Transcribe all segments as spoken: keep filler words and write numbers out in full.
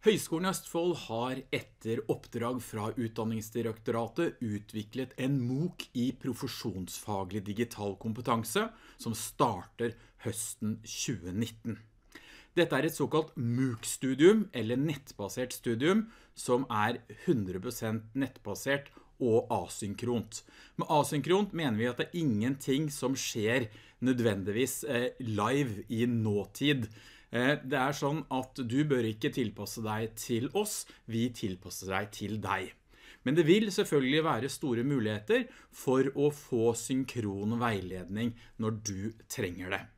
Høgskolen i Østfold har etter oppdrag fra Utdanningsdirektoratet utviklet en MOOC i profesjonsfaglig digital kompetanse som starter høsten tjue nitten. Dette er et såkalt MOOC-studium, eller nettbasert studium, som er hundre prosent nettbasert og asynkront. Med asynkront mener vi at det er ingenting som skjer nødvendigvis eh, live i nåtid. Eh, det er sånn at du bør ikke tilpasse deg til oss, vi tilpasser deg til deg. Men det vil selvfølgelig være store muligheter for å få synkron veiledning når du trenger det.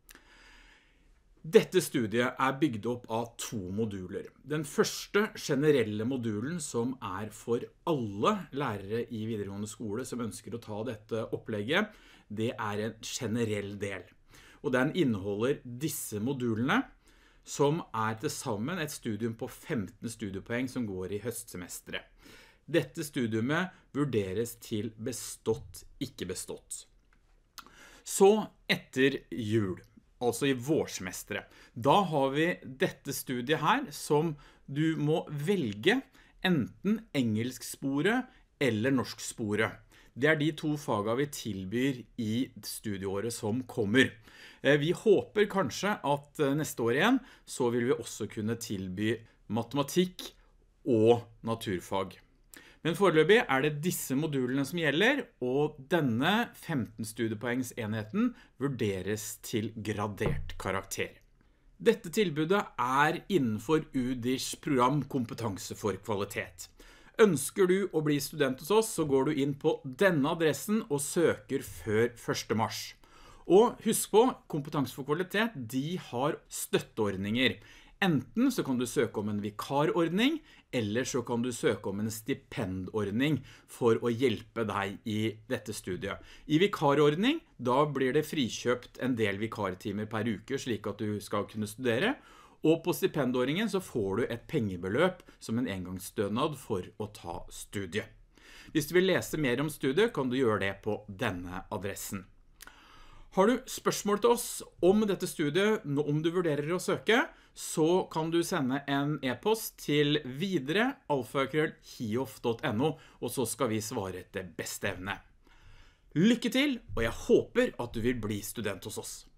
Dette studiet er bygd opp av to moduler. Den første generelle modulen som er for alle lærere i videregående skole som ønsker å ta dette opplegget, det er en generell del. Og den inneholder disse modulene som er til sammen et studium på femten studiepoeng som går i høstsemesteret. Dette studiumet vurderes til bestått, ikke bestått. Så etter jul, altså i vårsemesteret. Da har vi dette studiet her som du må velge enten engelsksporet eller norsksporet. Det er de to fagene vi tilbyr i studieåret som kommer. Vi håper kanskje at neste år igjen så vil vi også kunne tilby matematikk og naturfag. Men foreløpig er det disse modulene som gjelder, og denne femten studiepoengs enheten vurderes til gradert karakter. Dette tilbudet er innenfor U D IRs program Kompetanse for kvalitet. Ønsker du å bli student hos oss, så går du inn på denne adressen og søker før første mars. Og husk på, Kompetanse for kvalitet, de har støtteordninger. Enten så kan du søke om en vikarordning, eller så kan du søke om en stipendordning for å hjelpe deg i dette studiet. I vikarordning, da blir det frikjøpt en del vikartimer per uke, slik at du skal kunne studere. Og på stipendordningen så får du et pengebeløp som en engangsstønad for å ta studiet. Hvis du vil lese mer om studiet, kan du gjøre det på denne adressen. Har du spørsmål til oss om dette studiet, om du vurderer å søke, så kan du sende en e-post til videre alfakrøll hiof punktum no, og så skal vi svare etter beste evne. Lykke til, og jeg håper at du vil bli student hos oss.